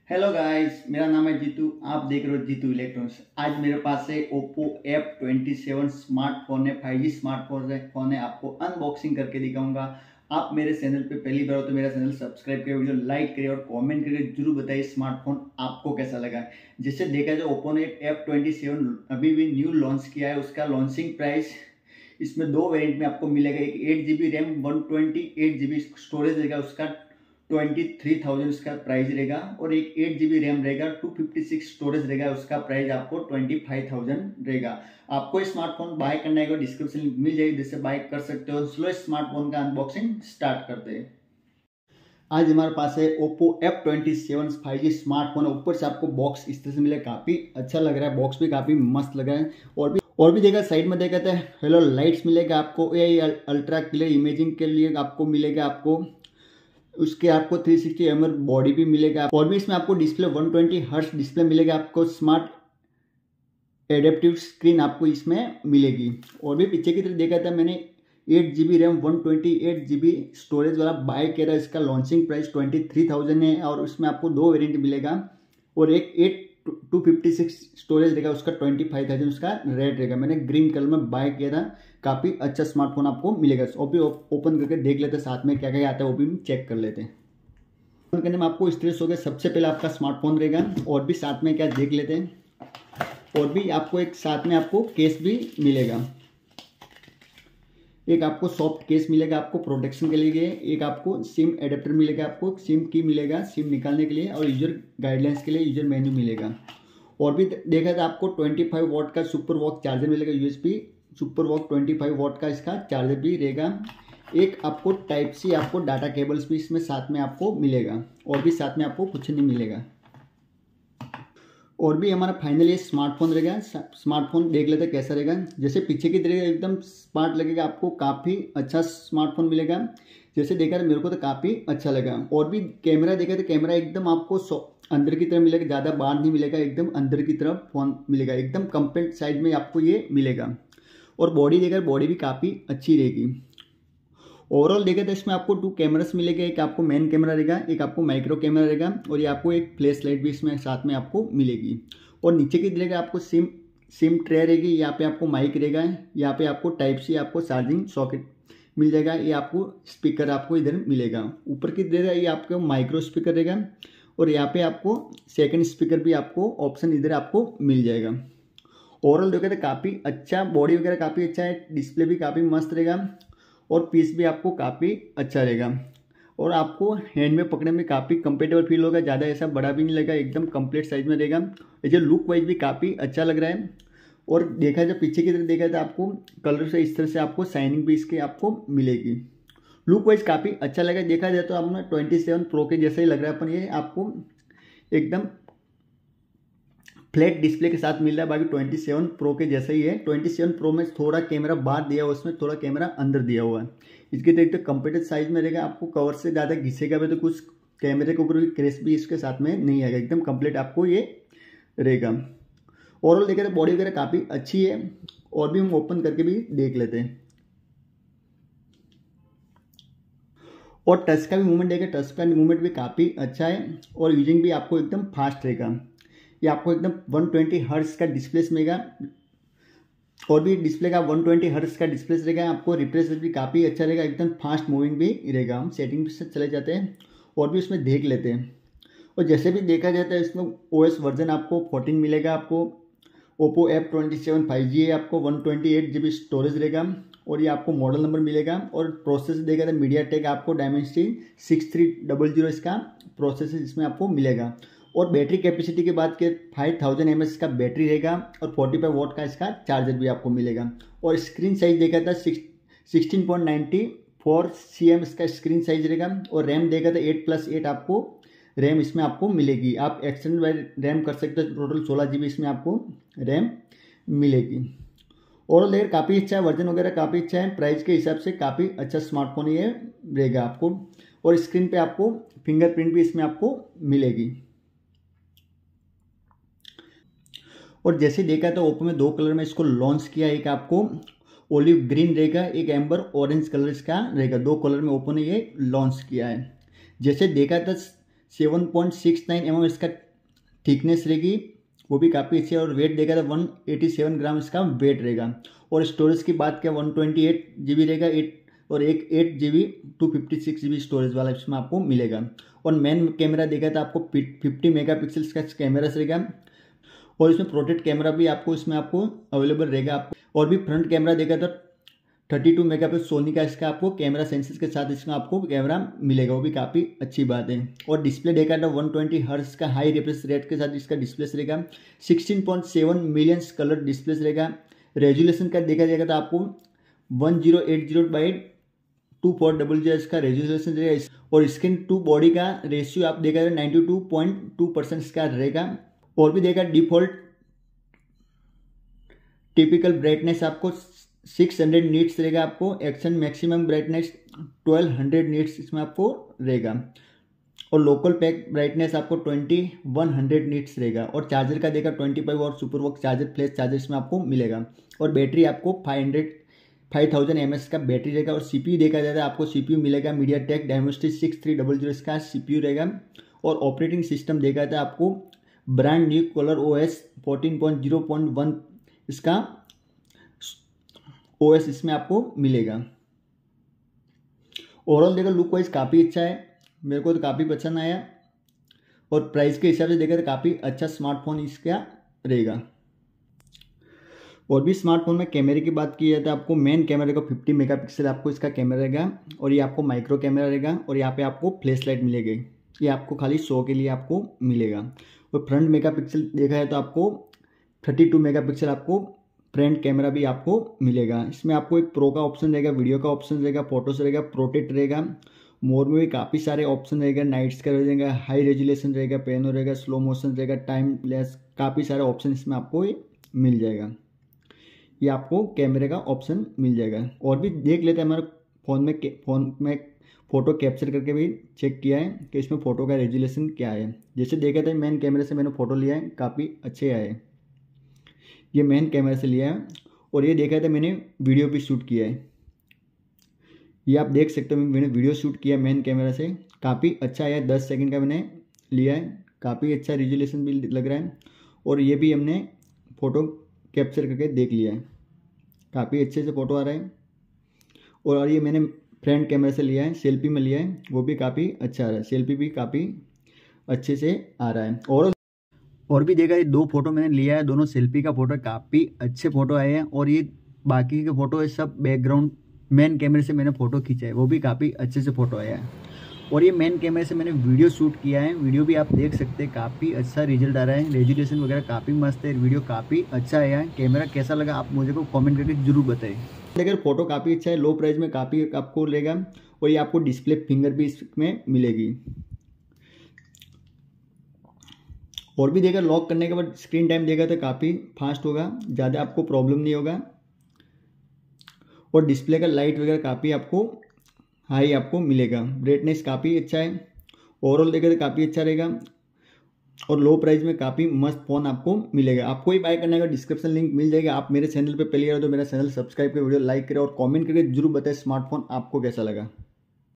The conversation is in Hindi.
हेलो गाइस, मेरा नाम है जीतू। आप देख रहे हो जीतू इलेक्ट्रॉनिक्स। आज मेरे पास है ओप्पो F27 स्मार्टफोन है, 5G स्मार्टफोन है। आपको अनबॉक्सिंग करके दिखाऊंगा। आप मेरे चैनल पे पहली बार हो तो मेरा चैनल सब्सक्राइब करिए, वीडियो लाइक करिए और कमेंट करके जरूर बताइए स्मार्टफोन आपको कैसा लगा। जैसे देखा जाए, ओप्पो ने F27 अभी भी न्यू लॉन्च किया है। उसका लॉन्चिंग प्राइस इसमें दो वेरिएंट में आपको मिलेगा। एक 8GB रैम 128GB स्टोरेज रहेगा, उसका 23,000 उसका प्राइस रहेगा। और एक 8GB रैम रहेगा, 256 स्टोरेज रहेगा, उसका प्राइस आपको 25,000 रहेगा। आपको स्मार्टफोन बाय करना है, डिस्क्रिप्शन लिंक मिल जाएगी, जिससे बाय कर सकते हो। स्लो स्मार्टफोन का अनबॉक्सिंग स्टार्ट करते हैं। आज हमारे पास है ओप्पो F27 5G स्मार्टफोन। ऊपर से आपको बॉक्स इस तरह से मिलेगा, काफ़ी अच्छा लग रहा है। बॉक्स भी काफ़ी मस्त लगा है। और भी देखा, साइड में देखा था हेलो लाइट्स मिलेगा आपको। ए अल्ट्रा क्लियर इमेजिंग के लिए आपको मिलेगा। आपको उसके आपको 360 mm बॉडी भी मिलेगा। और भी इसमें आपको डिस्प्ले 120 हर्ट्ज डिस्प्ले मिलेगा। आपको स्मार्ट एडेप्टिव स्क्रीन आपको इसमें मिलेगी। और भी पीछे की तरफ देखा था मैंने, 8GB रैम 128GB स्टोरेज वाला बाय किया था। इसका लॉन्चिंग प्राइस 23,000 है। और उसमें आपको दो वेरिएंट मिलेगा। और एक 256 स्टोरेज रहेगा, उसका 25,000 उसका रेट रहेगा। मैंने ग्रीन कलर में बाय किया था। काफ़ी अच्छा स्मार्टफोन आपको मिलेगा। वो भी ओपन करके देख लेते हैं, साथ में क्या क्या आता है वो भी चेक कर लेते हैं। ओपन करने में आपको इस तरह से हो गया। सबसे पहले आपका स्मार्टफोन रहेगा। और भी साथ में क्या देख लेते हैं। और भी आपको एक साथ में आपको केस भी मिलेगा। एक आपको सॉफ्ट केस मिलेगा आपको प्रोटेक्शन के लिए। एक आपको सिम एडेप्टर मिलेगा, आपको सिम की मिलेगा सिम निकालने के लिए। और यूजर गाइडलाइंस के लिए यूजर मेन्यू मिलेगा। और भी देखा था आपको 25 वॉट का सुपर वॉक चार्जर मिलेगा। यूएसबी सुपर वॉक 25 वॉट का इसका चार्जर भी रहेगा। एक आपको टाइप सी आपको डाटा केबल्स भी इसमें साथ में आपको मिलेगा। और भी साथ में आपको कुछ नहीं मिलेगा। और भी हमारा फाइनल ये स्मार्टफोन रहेगा। स्मार्टफोन देख लेते कैसा रहेगा। जैसे पीछे की तरह एकदम स्मार्ट लगेगा आपको, काफ़ी अच्छा स्मार्टफोन मिलेगा। जैसे देखा था मेरे को तो काफ़ी अच्छा लगा। और भी कैमरा देखा तो कैमरा एकदम आपको अंदर की तरफ मिलेगा, ज़्यादा बाहर नहीं मिलेगा, एकदम अंदर की तरफ फोन मिलेगा। एकदम कंपैक्ट साइज में आपको ये मिलेगा। और बॉडी देखा, बॉडी भी काफ़ी अच्छी रहेगी। ओवरऑल देखा तो इसमें आपको दो कैमरास मिलेगा। एक आपको मेन कैमरा रहेगा, एक आपको माइक्रो कैमरा रहेगा। और ये आपको एक फ्लैश लाइट भी इसमें साथ में आपको मिलेगी। और नीचे की तरफ आपको सिम ट्रे रहेगी। यहाँ पे आपको माइक रहेगा। यहाँ पे आपको टाइप सी आपको चार्जिंग सॉकेट मिल जाएगा। ये आपको स्पीकर आपको इधर मिलेगा। ऊपर की तरफ ये आपको माइक्रो स्पीकर रहेगा। और यहाँ पे आपको सेकंड स्पीकर भी आपको ऑप्शन इधर आपको मिल जाएगा। ओवरऑल देखा तो काफ़ी अच्छा, बॉडी वगैरह काफ़ी अच्छा है। डिस्प्ले भी काफ़ी मस्त रहेगा। और पीस भी आपको काफ़ी अच्छा रहेगा। और आपको हैंड में पकड़ने में काफ़ी कंफर्टेबल फील होगा। ज़्यादा ऐसा बड़ा भी नहीं लगेगा, एकदम कंप्लीट साइज में रहेगा। ये जो लुक वाइज भी काफ़ी अच्छा लग रहा है। और देखा जाए पीछे की तरफ देखा जाए आपको कलर से इस तरह से आपको शाइनिंग भी इसके आपको मिलेगी। लुक वाइज काफ़ी अच्छा लगा। देखा जाए तो आपने 27 प्रो के जैसा ही लग रहा है, पर ये आपको एकदम फ्लैट डिस्प्ले के साथ मिल रहा है। बाकी 27 प्रो के जैसा ही है। 27 प्रो में थोड़ा कैमरा बाहर दिया हुआ है, उसमें थोड़ा कैमरा अंदर दिया हुआ है। इसके देखते कंप्यूटर साइज में रहेगा। आपको कवर से ज़्यादा घिसेगा भी तो कुछ कैमरे के ऊपर भी क्रेस भी इसके साथ में नहीं आएगा। एकदम कंप्लीट आपको ये रहेगा। ओवरऑल देखा तो बॉडी वगैरह काफ़ी अच्छी है। और भी हम ओपन करके भी देख लेते हैं। और टच का भी मूवमेंट देगा, टच का मूवमेंट भी काफ़ी अच्छा है। और यूजिंग भी आपको एकदम फास्ट रहेगा। ये आपको एकदम 120 हर्ट्ज का डिस्प्ले मिलेगा। और भी डिस्प्ले का 120 हर्ट्ज का डिस्प्ले रहेगा। आपको रिफ्रेश रेट भी काफ़ी अच्छा रहेगा, एकदम फास्ट मूविंग भी रहेगा। हम सेटिंग से चले जाते हैं और भी उसमें देख लेते हैं। और जैसे भी देखा जाता है इसमें OS वर्जन आपको 14 मिलेगा। आपको ओप्पो F27 5G है। आपको 128GB स्टोरेज रहेगा। और ये आपको मॉडल नंबर मिलेगा। और प्रोसेसर देखा था मीडियाटेक आपको डायमेंसिटी 6300 इसका प्रोसेसर इसमें आपको मिलेगा। और बैटरी कैपेसिटी की बात करें 5000 mAh का बैटरी रहेगा। और 45 वॉट का इसका चार्जर भी आपको मिलेगा। और स्क्रीन साइज देखा था 16.94 cm इसका स्क्रीन साइज रहेगा। और रैम देखा था 8+8 आपको रैम इसमें आपको मिलेगी। आप एक्सटेंड रैम कर सकते हो। टोटल 16GB इसमें आपको रैम मिलेगी। ओवरऑल देखिए काफ़ी अच्छा है, वर्जन वगैरह काफ़ी अच्छा है। प्राइस के हिसाब से काफ़ी अच्छा स्मार्टफोन ये रहेगा आपको। और स्क्रीन पे आपको फिंगरप्रिंट भी इसमें आपको मिलेगी। और जैसे देखा तो ओप्पो में दो कलर में इसको लॉन्च किया। एक आपको ओलिव ग्रीन रहेगा, एक एम्बर ऑरेंज कलर इसका रहेगा। दो कलर में ओप्पो ने ये लॉन्च किया है। जैसे देखा था 7.69 mm इसका थिकनेस रहेगी, वो भी काफ़ी अच्छी है। और वेट देखा तो 187 ग्राम इसका वेट रहेगा। और स्टोरेज की बात किया 128 GB रहेगा, 8 GB 256 GB स्टोरेज वाला इसमें आपको मिलेगा। और मेन कैमरा देखा था आपको 50 मेगापिक्सल का कैमरा रहेगा। और इसमें प्रोटेक्ट कैमरा भी आपको इसमें आपको अवेलेबल रहेगा आपको। और भी फ्रंट कैमरा देखा था 32 मेगापिक्सल सोनी का इसका आपको कैमरा सेंसर के साथ इसमें आपको कैमरा मिलेगा, वो भी काफ़ी अच्छी बात है। और डिस्प्ले देखा था 120 हर्ट्ज का हाई रिफ्रेश रेट के साथ इसका डिस्प्ले रहेगा। 16.7 मिलियन कलर डिस्प्ले रहेगा। रेजोल्यूशन का देखा जाएगा तो आपको 1080x2400 इसका रेजोल्यूशन रहेगा। और स्क्रीन टू बॉडी का रेशियो आप देखा 92.2% इसका रहेगा। और भी देखा डिफॉल्ट टिपिकल ब्राइटनेस आपको 600 नीट्स रहेगा आपको। एक्शन मैक्सिमम ब्राइटनेस 1200 नीट्स इसमें आपको रहेगा। और लोकल पैक ब्राइटनेस आपको 2100 नीट्स रहेगा। और चार्जर का देखा 25 और super VOOC charger flash charger इसमें आपको मिलेगा। और बैटरी आपको 5000 mAh का बैटरी रहेगा। और CPU देखा जाए तो आपको CPU मिलेगा मीडियाटेक डायमेंसिटी 6300 इसका CPU रहेगा। और ऑपरेटिंग सिस्टम देखा जाए आपको ब्रांड न्यू कलर OS 14.0.1 इसका OS इसमें आपको मिलेगा। ओवरऑल देखो लुक वाइज काफ़ी अच्छा है, मेरे को तो काफ़ी पसंद आया। और प्राइस के हिसाब से देखा तो काफ़ी अच्छा स्मार्टफोन इसका रहेगा। और भी स्मार्टफोन में कैमरे की बात की जाए तो आपको मेन कैमरे का 50 मेगापिक्सल आपको इसका कैमरा रहेगा। और ये आपको माइक्रो कैमरा रहेगा। और यहाँ पे आपको फ्लैश लाइट मिलेगी, ये आपको खाली शो के लिए आपको मिलेगा। और फ्रंट मेगापिक्सल देखा है तो आपको 32 मेगापिक्सल आपको फ्रंट कैमरा भी आपको मिलेगा। इसमें आपको एक प्रो का ऑप्शन रहेगा, वीडियो का ऑप्शन रहेगा, फोटोस रहेगा, प्रोटेक्ट रहेगा। मोर में भी काफ़ी सारे ऑप्शन रहेगा, नाइट्स का रहेगा, हाई रेजुलेशन रहेगा, पेनो रहेगा, स्लो मोशन रहेगा, टाइम लेस, काफ़ी सारे ऑप्शन इसमें आपको मिल जाएगा। ये आपको कैमरे का ऑप्शन मिल जाएगा। और भी देख लेते हैं हमारे फ़ोन में फ़ोटो कैप्चर करके भी चेक किया है कि इसमें फ़ोटो का रेजुलेशन क्या है। जैसे देखा था मेन कैमरे से मैंने फ़ोटो लिया है, काफ़ी अच्छे आए। ये मेन कैमरा से लिया है। और ये देखा था मैंने वीडियो भी शूट किया है, ये आप देख सकते हो मैंने वीडियो शूट किया मेन कैमरा से, काफ़ी अच्छा आया। 10 सेकंड का मैंने लिया है, काफ़ी अच्छा रेजुलेशन भी लग रहा है। और ये भी हमने फ़ोटो कैप्चर करके देख लिया है, काफ़ी अच्छे से फ़ोटो आ रहा है। और ये मैंने फ्रंट कैमरा से लिया है, सेल्फी में लिया है, वो भी काफ़ी अच्छा आ रहा है, सेल्फी भी काफ़ी अच्छे से आ रहा है। और भी देखा ये 2 फोटो मैंने लिया है, दोनों सेल्फी का फोटो, काफ़ी अच्छे फोटो आए हैं। और ये बाकी के फोटो है सब बैकग्राउंड मेन कैमरे से मैंने फ़ोटो खींचा है, वो भी काफ़ी अच्छे से फ़ोटो आया है। और ये मेन कैमरे से मैंने वीडियो शूट किया है, वीडियो भी आप देख सकते हैं, काफ़ी अच्छा रिजल्ट आ रहा है, रेजुलेशन वगैरह काफ़ी मस्त है, वीडियो काफ़ी अच्छा आया है। कैमरा कैसा लगा आप मुझे को कमेंट करके जरूर बताएं। लेकिन फ़ोटो काफ़ी अच्छा है, लो प्राइस में काफ़ी आपको लेगा। और ये आपको डिस्प्ले फिंगर भी इसमें मिलेगी। और भी देखा लॉक करने के बाद स्क्रीन टाइम देखा तो काफ़ी फास्ट होगा, ज़्यादा आपको प्रॉब्लम नहीं होगा। और डिस्प्ले का लाइट वगैरह काफ़ी आपको हाई आपको मिलेगा, ब्राइटनेस काफ़ी अच्छा है। ओवरऑल देखा तो काफ़ी अच्छा रहेगा। और लो प्राइस में काफ़ी मस्त फ़ोन आपको मिलेगा। आपको ही बाय करने का डिस्क्रिप्शन लिंक मिल जाएगा। आप मेरे चैनल पे पहली बार तो मेरा चैनल सब्सक्राइब कर, वीडियो लाइक करें और कमेंट करके जरूर बताएं स्मार्टफोन आपको कैसा लगा।